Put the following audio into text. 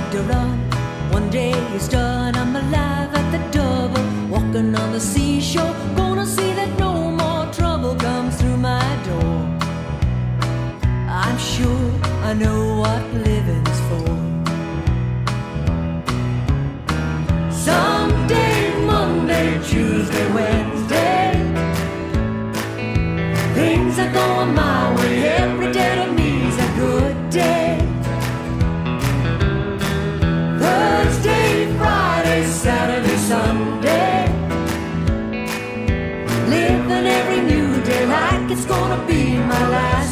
to run. One day is done, I'm alive at the double, walking on the seashore. Gonna see that no more trouble comes through my door. I'm sure I know what living's for. Someday, Monday, Tuesday, Wednesday, things are going my way. Every day to me's a good day. Thursday, Friday, Saturday, Sunday, living every new day like it's gonna be my last